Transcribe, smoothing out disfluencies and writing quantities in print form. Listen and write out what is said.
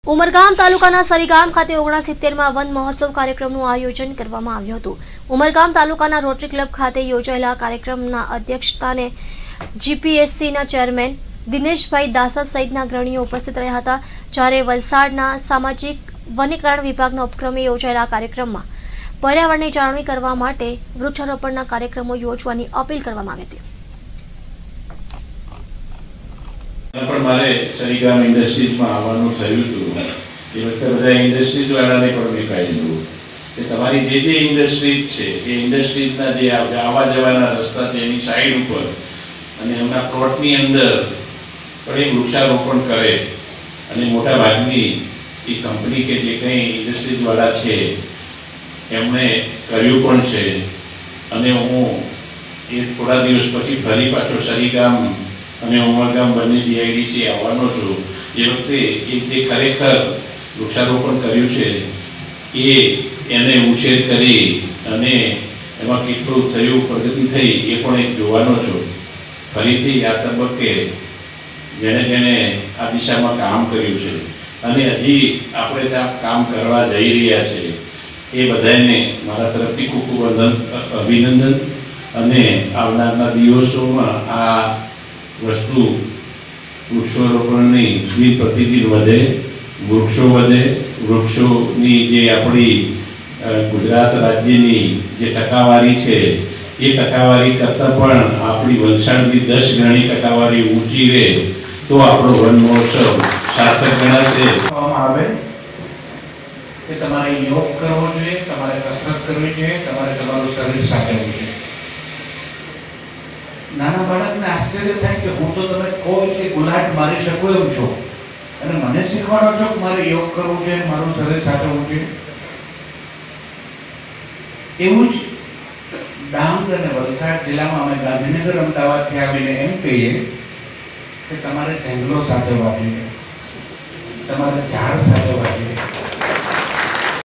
ઉમરગામ તાલુકાના સરીગામ ખાતે 69માં વન મહોત્સવ કાર્યક્રમનું આયોજન કરવામાં આવ્યું હતું। ઉમરગામ તાલુકાના રોટરી ક્લબ ખાતે યોજાયેલા કાર્યક્રમના અધ્યક્ષસ્થાને જીપીએસસીના ચેરમેન દિનેશભાઈ દાસા સહિતના અગ્રણીઓ ઉપસ્થિત રહ્યા હતા। જ્યારે વલસાડના સામાજિક વનીકરણ વિભાગના ઉપક્રમે યોજાયેલા કાર્યક્રમમાં પર્યાવરણની જાળવણી કરવા માટે વૃક્ષારોપણના કાર્યક્રમો યોજવાની અપીલ કરવામાં આવી હતી। પણ મારે સરીગામ ઇન્ડસ્ટ્રીઝમાં આવવાનું થયું હતું એ વખતે બધા ઇન્ડસ્ટ્રીઝ વાળાને પણ મેં કહ્યું કે તમારી જે જે ઇન્ડસ્ટ્રીઝ છે એ ઇન્ડસ્ટ્રીઝના જે આવવા જવાના રસ્તા છે એની સાઈડ ઉપર અને એમના પ્લોટની અંદર પણ એક વૃક્ષારોપણ કરે અને મોટા ભાગની એ કંપની કે જે કંઈ ઇન્ડસ્ટ્રીઝ વાળા છે એમણે કર્યું પણ છે। અને હું એ થોડા દિવસ પછી ફરી પાછો સરીગામ અને ઉમરગામ બંને જીઆઈડીસી આવવાનો છું। એ વખતે એ જે ખરેખર વૃક્ષારોપણ કર્યું છે એને ઉછેર કરી અને એમાં કેટલું થયું પ્રગતિ થઈ એ પણ એક જોવાનો છું। ફરીથી આ તબક્કે જેણે આ દિશામાં કામ કર્યું છે અને હજી આપણે ત્યાં કામ કરવા જઈ રહ્યા છે એ બધાને મારા તરફથી ખૂબ ખૂબ અભિનંદન। અને આવનારના દિવસોમાં આ વસ્તુ વૃક્ષારોપણની દિન પ્રતિદિન વધે, વૃક્ષો વધે, વૃક્ષોની જે આપણી ગુજરાત રાજ્યની જે ટકાવારી છે એ ટકાવારી કરતાં પણ આપણી વલસાડની 10 ગણી ટકાવારી ઊંચી રહે તો આપણો વન મહોત્સવ સાર્થક ગણાશે। આવે કે તમારે યોગ કરવો જોઈએ, તમારે કસરત કરવી જોઈએ, તમારે તમારું શરીર સાચવવું જોઈએ। નાના બાળકને આશ્ચર્ય થાય કે હું તો તમે કહો એટલે ગુલાટ મારી શકું એમ છો અને મને શીખવાડો છો કે મારે યોગ કરવું છે, મારું શરીર સાચવવું છે। એવું જ ડાંગ અને વલસાડ જિલ્લામાં અમે ગાંધીનગર અમદાવાદથી આવીને એમ કહીએ કે તમારે જંગલો સાચવવા જોઈએ, તમારે ઝાડ સાચવવા જોઈએ।